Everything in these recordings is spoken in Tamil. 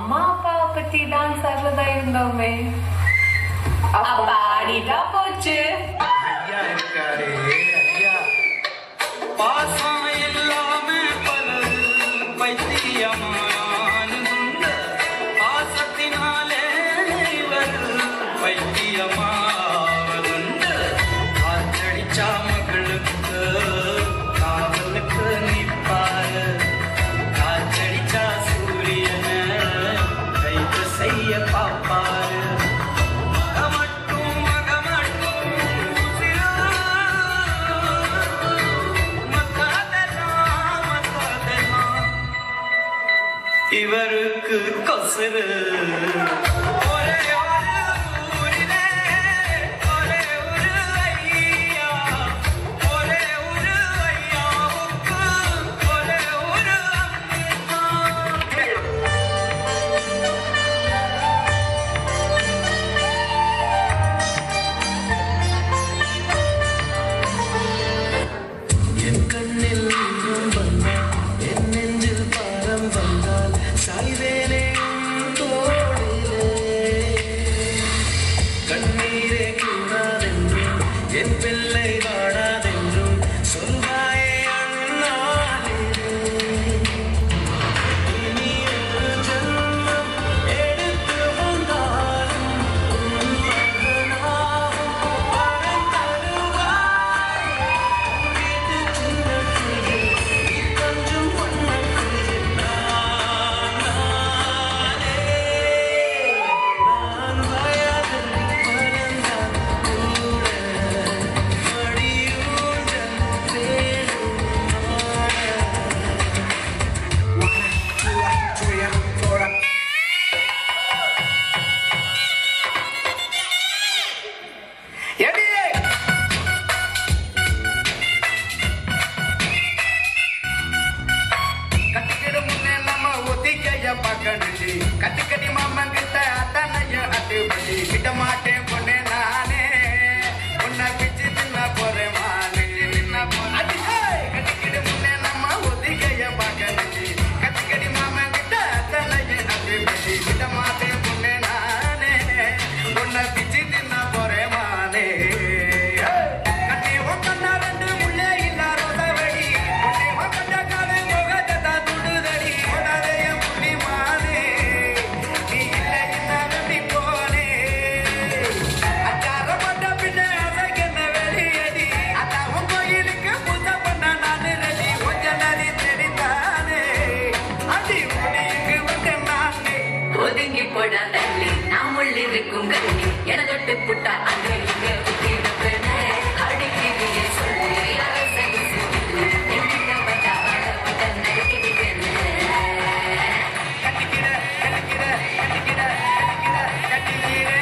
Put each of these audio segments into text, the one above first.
அம்மா அப்பாவை பத்தி தான் சொல்றதா இருந்தோமே. அப்பா ஆடிட்டா போச்சு. ஐயா இருக்காரே ஐயா, பாசம் எல்லாமே பலது பைத்தியமான பாசத்தினாலே இவர் பைத்தியமாவதுண்டு. காற்றடிச்சா மகளுக்கு காவலுக்கு நிற்பாரு, காற்றடிச்சா சூரியனை கைது செய்ய பாப்பாரு. இவருக்கு கொசுரு ஒரே ஒரு ஊரிலே ஒரே ஒரு ஐயா, ஒரே ஒரு ஐயாவுக்கு ஒரே ஒரு அம்மா. என் கண்ணில் வந்தால் என் நெஞ்சில் பாரம் வந்தால் சாய்வேனே தோளிலே. கண்ணீரே கூடாதென்றும் என் பிள்ளை வாடாதென்றும் சொல்வாயே அண்ணாளிலே. இனி ஒரு ஜன்மம் எடுத்து வந்தாலும் உன் மகனாகும் வரம் தருவாய். இது சின்ன குயில் கொஞ்சம் பொன்னக்குயில் நானே. நான் வயதில் வளர்ந்தால் கூட மடியூஞ்சல் தேடும் நானே. எடியே கட்டிக்கிடு முன்னே நம்ம ஒத்திக்கைய பார்க்கணுச்சு. கட்டிக்கடி மாமன் கிட்ட அத்தனைய அட்டுப்படி கிட்ட மாட்டேன் பொண்ணே நானே. உன்னை பிச்சு தின்ன போறேன் மானே. கட்டிக்கிடு முன்னே நம்ம ஒத்திக்கைய பார்க்கணுச்சு. கட்டிக்கடி மாமன் கிட்ட அத்தனைய அட்டுப்படி கிட்ட மாட்டேன் பொண்ணே நானே. உன்னை பிச்சு தின்ன போறேன் மானே. கட்டி ஒக்கண்ணா ரெண்டு முள்ளே இல்ல ரோதவடி. உன்னை ஒக்கண்ட காலை முகத்தை துடுதடி. உடலைய புள்ளி மானே. நீ இல்லை என்ன வெட்டி போனே. அச்சாரப்பட்ட பின்ன அசைக்கென்ன வெளியடி. அத்தாவும் கோயிலுக்கு பூஜை பண்ண நானு ரெடி. கொஞ்ச நதி தெரிந்தானே. அடி முடியுக்கு வந்தேன் நானே. ஒதுங்கி போட தள்ளி நாம் உள்ளிருக்கும் கல்வி என தொட்டு புட்டா அங்க இங்க ஊத்தி வைப்பேனே. அடிக்கிறியே சொல்லி அரசை சொல்லி எங்கிட்ட பட்டா வாழப்பட்ட நடக்கிடுவேனே. கட்டிக்கிட கட்டிக்கிட கட்டிக்கிட கட்டிக்கிட கட்டிக்கிட.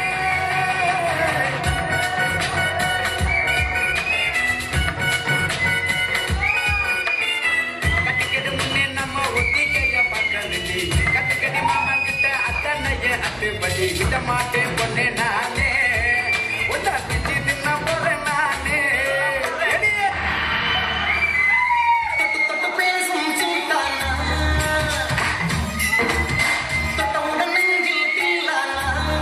கட்டிக்கிடு முன்னே நம்ம ஒத்திக்கைய பார்க்கணுச்சு. கட்டிக்கடி மாமன் கிட்ட அத்தனைய அட்டுப்படி கிட்ட மாட்டேன் பொண்ணே நானே. உன்னை பிச்சு தின்ன போறேன் நானே. எடியே தொட்டு தொட்டு பேசும் சுல்தானா, தொட்டவுடன் நெஞ்சில் தில்லானா.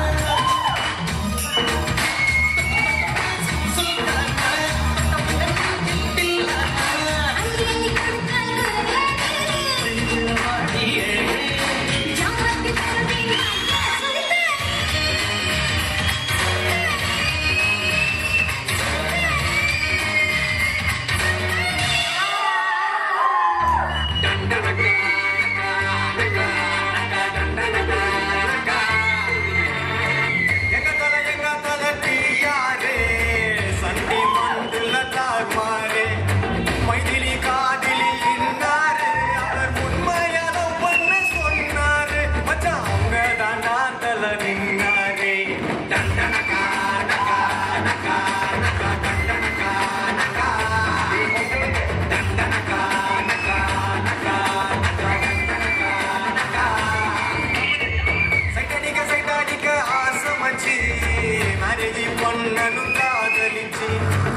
சுல்தானா, தொட்டவுடன் நெஞ்சில் தில்லானா. நெஞ்சில வாடியே எங்க தல தீயாரே சண்டி மண்டுல தாழ்மாரே. மைதிலி காதிலி இன்னாரு அவர் உண்மையான பண்ண சொன்னாரு. மச்சான் அவங்க தான் நான் தல நின்னாரே. டண்டனக்கா நக்கா நக்கா நக்கா டண்டனக்கா நக்கா. டண்டனக்கா நக்கா நக்கா நக்கா டண்டனக்கா நக்கா. சைட்டடிக்க ஆசை மச்சி. மேரேஜி பொண்ணனும் காதலிச்சு